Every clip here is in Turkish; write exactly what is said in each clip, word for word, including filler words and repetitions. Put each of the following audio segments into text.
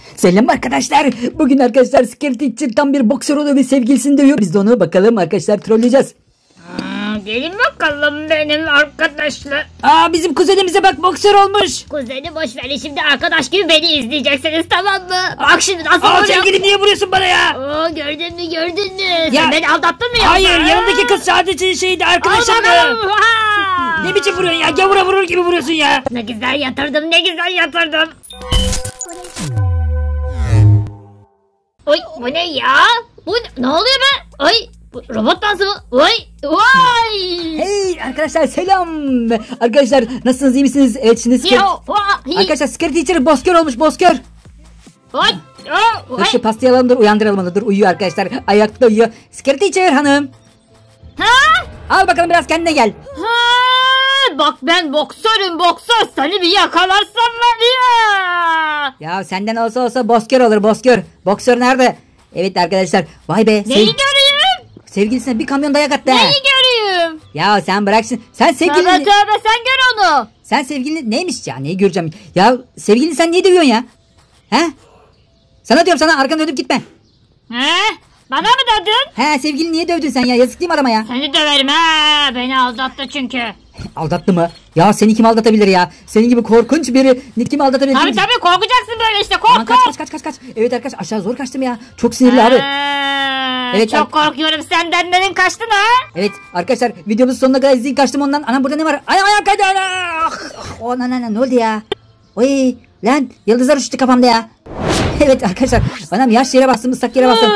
Selam arkadaşlar. Bugün arkadaşlar Scary Teacher tam bir boksör oluyor ve sevgilisini dövüyor. Biz de onu bakalım arkadaşlar trolleyeceğiz. Aa, gelin bakalım benim arkadaşlar. Aa, bizim kuzenimize bak, boksör olmuş. Kuzeni boş ver, şimdi arkadaş gibi beni izleyeceksiniz, tamam mı? Bak şimdi nasıl Aa, oluyor. sevgilim niye vuruyorsun bana ya? Oo, gördün mü gördün mü? Ya, sen beni aldattın mı yoksa? Hayır, yanındaki kız sadece şeydi, arkadaşımdı. Ne biçim vuruyorsun ya? Gavura vurur gibi vuruyorsun ya. Ne güzel yatırdım, ne güzel yatırdım. Oy, bu ne ya? Bu ne, ne oluyor be? Oy, bu robot dansı mı? Oy, oy. Hey arkadaşlar, selam. Arkadaşlar nasılsınız, iyi misiniz? Evet, şimdi Scary... Arkadaşlar Scary Teacher boskör olmuş, boskör. Oy, oy. Dur şu pastayı alalım, dur uyandıralım onu, dur uyuyor arkadaşlar, ayakta uyuyor. Scary Teacher hanım. Ha? Al bakalım, biraz kendine gel. Ha, bak ben boksörüm, boksör, seni bir yakalarsam var ya. Ya senden olsa olsa boskör olur, boskör. Boksör nerede? Evet arkadaşlar, vay be. Neyi sev... göreyim? Sevgilisine bir kamyon dayak attı. Neyi göreyim? Ya sen bırak şimdi. Sen sevgilini... Tövbe tövbe, sen gör onu. Sen sevgilini neymiş ya, neyi göreceğim? Ya sevgilini sen niye dövüyorsun ya? He? Sana diyorum, sana arkanı dönüp gitme. He? Bana mı dedin? He, sevgilini niye dövdün sen ya? Yazık değil mi adama ya? Seni döverim ha. Beni aldattı çünkü. Aldattı mı? Ya seni kim aldatabilir ya? Senin gibi korkunç biri kim aldatabilir? Tabii tabii, korkacaksın böyle işte, kork Aman, kaç kork. kaç kaç kaç kaç. Evet arkadaş, aşağı zor kaçtım ya. Çok sinirli abi. Ee, Evet, çok ar- korkuyorum senden, dedin kaçtın ha. Evet arkadaşlar, videomuz sonuna kadar izleyin, kaçtım ondan. Anam, burada ne var? Ayağım ayağım kaydı. Ah, ah, oh, na, na, na, ne oldu ya? Oy lan, yıldızlar uçtu kafamda ya. Evet arkadaşlar, anam yaş yere bastım, ıslak yere bastım.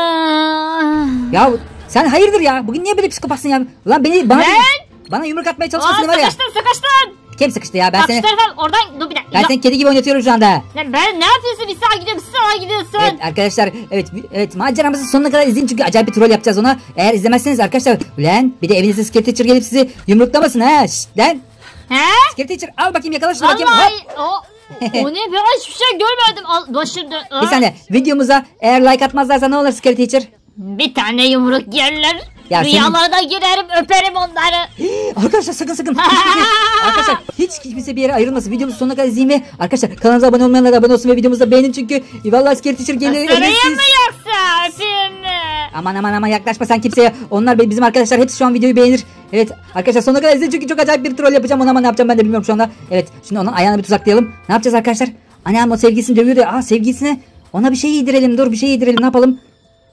Ya sen hayırdır ya? Bugün niye böyle psikopatsın ya? Lan beni bana bana yumruk atmaya çalışmasın var ya. Sıkıştın sıkıştın. Kim sıkıştı ya? Ben Bak seni şu tarafa, oradan dur bir dakika. Ben seni kedi gibi oynatıyorum şu anda. Lan ben ne yapıyorsun? Bir sağa gidiyorum, bir sağa gidiyorsun. Evet arkadaşlar, evet evet maceramızın sonuna kadar izleyin çünkü acayip bir troll yapacağız ona. Eğer izlemezseniz arkadaşlar, lan bir de evinize Scary Teacher gelip sizi yumruklamasın ha. Şşt lan. He? Scary Teacher al bakayım, yakala şunu bakayım. Vallahi Hop. o, o ne, ben hiçbir şey görmedim. Al, başım dön. Bir saniye, videomuza eğer like atmazlarsa ne olur Scary Teacher? Bir tane yumruk yerler. Ya Rüyalarına girerim, öperim onları. Arkadaşlar sakın sakın. Arkadaşlar hiç kimse bir yere ayrılmasın. Videomuz sonuna kadar izleyin ve arkadaşlar kanalımıza abone olmayanlar abone olsun ve videomuzu da beğenin çünkü vallahi Scary Teacher gelir. Isırayım mı yoksa öpeyim mi? Aman aman aman, yaklaşma sen kimseye. Onlar bizim arkadaşlar hepsi şu an videoyu beğenir. Evet arkadaşlar, sonuna kadar izleyin çünkü çok acayip bir troll yapacağım ona, ama ne yapacağım ben de bilmiyorum şu anda. Evet, şimdi onun ayağına bir tuzaklayalım. Ne yapacağız arkadaşlar? Annem o sevgilisini dövüyor da, aa sevgilisine ona bir şey yedirelim, dur bir şey yedirelim, ne yapalım?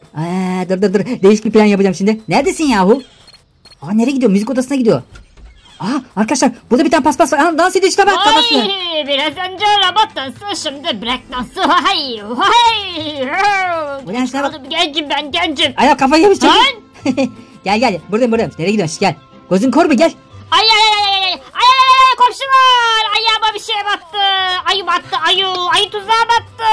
Aa, dur dur dur, değişik bir plan yapacağım şimdi. Neredesin yahu? Aa, nereye gidiyor? Müzik odasına gidiyor. Aa arkadaşlar, burada bir tane paspas var. Aa, dans ediyor işte, bak kafasını. Ay, biraz önce robot dansı, şimdi break dansı. Hay hay. Ulan şuna bak. Gencim ben, gencim. Ay kafayı yemiş çocuk. Gel gel, buradayım buradayım. Nereye gidiyorsun? Gel. Gözün kor mu, gel. Ay ay ay ay ay ay ay, komşular, ayağıma bir şey battı. Ayı battı, ayı ayı tuzağa battı.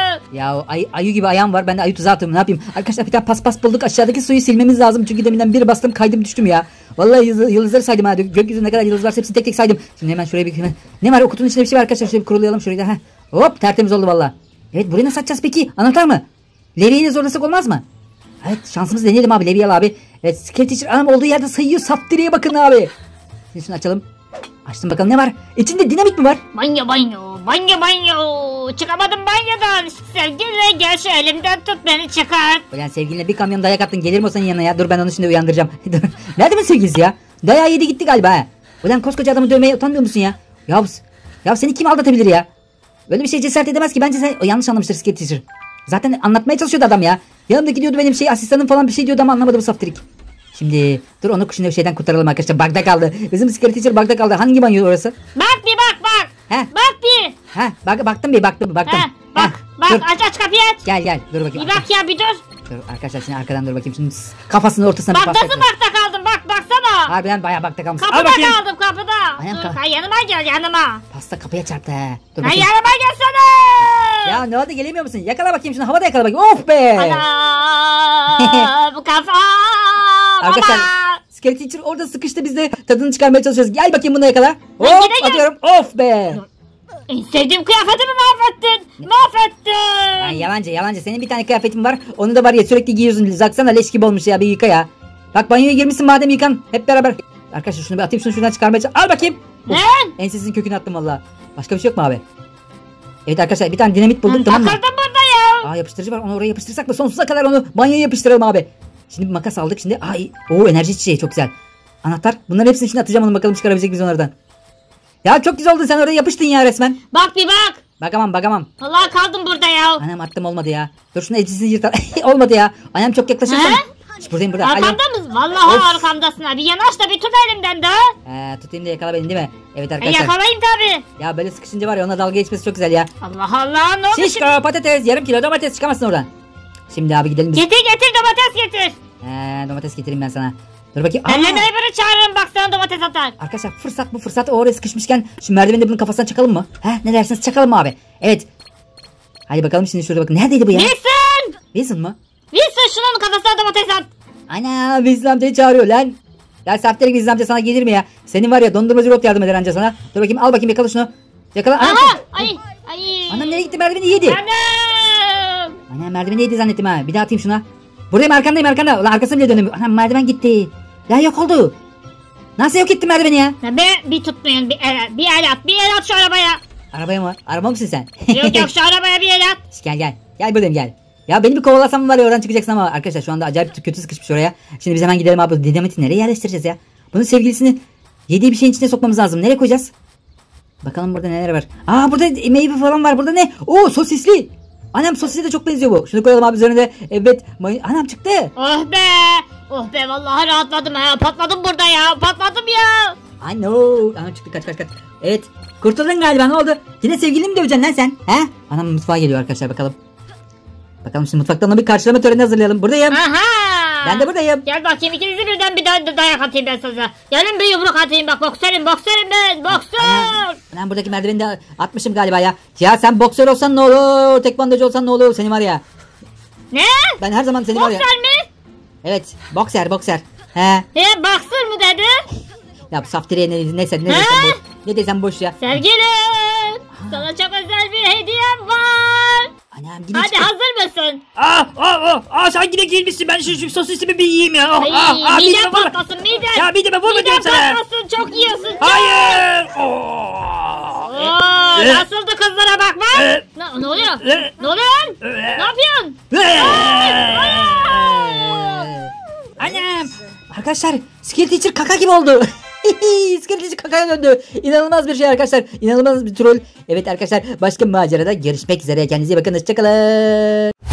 Ya ay, ayı gibi ayağım var, ben de ayı tuzağı atıyorum, ne yapayım? Arkadaşlar bir tane paspas bulduk, aşağıdaki suyu silmemiz lazım çünkü deminden bir bastım kaydım düştüm ya. Vallahi yıldız, yıldızları saydım ha, gökyüzünde ne kadar yıldız varsa hepsini tek tek saydım. Şimdi hemen şuraya bir hemen. Ne var o kutunun içinde? Bir şey var arkadaşlar, şöyle bir kurulayalım şurayı da. Heh. Hop, tertemiz oldu vallahi. Evet, burayı nasıl açacağız peki? Anahtar mı? Levyeyi de zorlasak olmaz mı? Evet, şansımızı deneyelim abi, levye al abi. Evet, Scary Teacher anam olduğu yerde sayıyor, saf direğe bakın abi. Şimdi şunu açalım. Açtım bakalım, ne var? İçinde dinamit mi var? Banyo banyo banyo banyo. Çıkamadım banyodan. Sevgiline gel, şu elimden tut beni çıkart. Ulan sevgiline bir kamyon dayak attın, gelirim o senin yanına ya. Dur ben onu şimdi uyandıracağım. Nerede mi sevgilisi ya? Dayağı yedi gitti galiba ha. Ulan koskoca adamı dövmeye utanmıyor musun ya? Ya, ya seni kim aldatabilir ya? Böyle bir şey cesaret edemez ki, bence sen o yanlış anlamıştır Scary Teacher. Zaten anlatmaya çalışıyordu adam ya. Yanımdaki diyordu benim şey asistanım falan bir şey diyordu ama anlamadı bu saftirik. Şimdi dur onu şimdi şeyden kurtaralım arkadaşlar, bug'da kaldı. Bizim Scary Teacher bug'da kaldı. Hangi banyo orası? Bak bir bak bak. He? Bak bir. Ha, bak baktım bir baktım baktım. He, bak Heh, bak dur. aç aç kapıyı aç. Gel gel dur bakayım. Bir bak ya, bir dur. Dur arkadaşlar, şimdi arkadan dur bakayım, şimdi kafasının ortasına Bak bir pasta. nasıl bakta kaldım, bak baksana. Harbiden bayağı bakta kalmış. Al Kapıda bakayım. kaldım, kapıda. Ayağım Dur kal- ha, yanıma gel, yanıma. Pasta kapıya çarptı he. Dur Ha, bakayım. yanıma gelsene. Ya ne oldu, gelemiyor musun? Yakala bakayım şunu, havada yakala bakayım. Of be. Ana bu kafa. Arkadaşlar Baba. Scary Teacher orada sıkıştı, biz de tadını çıkarmaya çalışıyoruz. Gel bakayım bunu yakala. Ben Hop yine gel- atıyorum. Of be. En sevdiğim kıyafetimi mahvettin. Mahvettin. Lan yalancı yalancı, senin bir tane kıyafetin var. Onu da var ya sürekli giyiyorsun. Baksana leş gibi olmuş ya, bir yıka ya. Bak banyoya girmişsin madem, yıkan. Hep beraber. Arkadaşlar şunu bir atayım, şunu şuradan çıkarmaya çalış. Al bakayım. Ne? Ensesinin kökünü attım valla. Başka bir şey yok mu abi? Evet arkadaşlar bir tane dinamit buldum, tamam mı? Takıldım burada ya. Aa yapıştırıcı var, onu oraya yapıştırsak mı? Sonsuza kadar onu banyoya yapıştıralım abi. Şimdi bir makas aldık şimdi. Ay, o enerji çiçeği çok güzel. Anahtar. Bunların hepsini şimdi atacağım, onu bakalım çıkarabilecek miyiz onlardan. Ya çok güzel oldun, sen oraya yapıştın ya resmen. Bak bir bak. Bakamam bakamam. Vallahi kaldım burada ya. Anam attım, olmadı ya. Dur şunu elbisesini yırtar. Olmadı ya. Anam çok yaklaşırsan. He? İşte buradayım burada. Arkamda Alo. mısın? Vallahi Of. arkamdasın abi. Yanaş da bir tut elimden de. Ee, tutayım da yakala beni değil mi? Evet E, arkadaşlar. yakalayayım tabi. Ya böyle sıkışınca var ya, ona dalga geçmesi çok güzel ya. Allah Allah, ne oldu şimdi? Şişko patates, yarım kilo domates, çıkamazsın oradan. Şimdi abi gidelim biz. Getir getir domates getir. Ee, domates getireyim ben sana. Dur bakayım. Ben de Aa! neighbor'ı çağırırım, bak sana domates atar. Arkadaşlar fırsat bu fırsat, o oraya sıkışmışken şu merdiveni de bunun kafasına çakalım mı? He, ne dersiniz, çakalım mı abi? Evet. Hadi bakalım şimdi şurada bakın. Neredeydi bu ya? Wilson! Wilson mı? Wilson şunun kafasına domates at. Ana, Wilson amcayı çağırıyor lan. Ya saftirik Wilson amca sana gelir mi ya? Senin var ya dondurmacı Rot yardım eder anca sana. Dur bakayım, al bakayım, yakala şunu. Yakala. Anam, Aha! Ay! Ay! anam nereye gitti, merdiveni yedi. Anam! Ana merdiveni yedi zannettim ha. Bir daha atayım şuna. Buradayım, arkandayım arkanda. Ulan arkasına bile dönemiyor. Anam merdiven gitti. Ya yok oldu. Nasıl yok etti merdiveni ya? Ya be, bir tutmayın, bir el, bir el at, bir el at şu arabaya. Arabaya mı? Araba mısın sen? Yok yok, şu arabaya bir el at. Gel gel. Gel buradayım gel. Ya beni bir kovalasam var ya, oradan çıkacaksın ama arkadaşlar şu anda acayip kötü sıkışmış oraya. Şimdi biz hemen gidelim abi. Dinamiti nereye yerleştireceğiz ya? Bunun sevgilisini yediği bir şeyin içine sokmamız lazım. Nereye koyacağız? Bakalım burada neler var. Aa burada meyve falan var. Burada ne? Oo sosisli. Anam sosisli de çok benziyor bu. Şunu koyalım abi üzerine. Evet. Anam çıktı. Oh be! Oh be, vallahi rahatladım ha. Patladım burada ya. Patladım ya. I know. Anam çıktı, kaç kaç kaç. Evet. Kurtuldun galiba, ne oldu? Yine sevgilini mi döveceksin lan sen? He? Anam mutfağa geliyor arkadaşlar, bakalım. Bakalım şimdi mutfaktan ona bir karşılama töreni hazırlayalım. Buradayım. Aha! Ben de buradayım. Gel bakayım, ikinizi birden bir day dayak atayım ben size. Gelin bir yumruk atayım, bak boksörüm boksörüm ben boksör. Anam, anam buradaki merdiveni de atmışım galiba ya. Ya sen boksör olsan ne olur? Tekvandocu olsan ne olur? Seni var ya. Ne? Ben her zaman seni var ya. Boksör mü? Evet. Bokser bokser. He. He, boksör mu dedi? Ya bu saftiriye ne, neyse ne He? desem boş. Ne desem boş ya. Sevgilim, sana çok özel bir hediyem var. Anam gidin Hadi çıkın. hazır mısın? Aa, aa, aa, aa, sen yine gelmişsin. Ben şu, şu sosisimi bir yiyeyim ya. Ay, Aa, aa, midem mideme vurma. patlasın midem. Ya mideme vurma Midem diyorum sana. patlasın, çok yiyorsun çok. Hayır. Oo. Oo, Ee, nasıldı kızlara bakma? Ee, Ne, ne oluyor? Ee, Ne oluyor lan? Ee, Ne yapıyorsun? Anam. Arkadaşlar Skill Teacher kaka gibi oldu. Skill Teacher kakaya döndü. İnanılmaz bir şey arkadaşlar. İnanılmaz bir troll. Evet arkadaşlar, başka bir macerada görüşmek üzere. Kendinize iyi bakın. Hoşçakalın.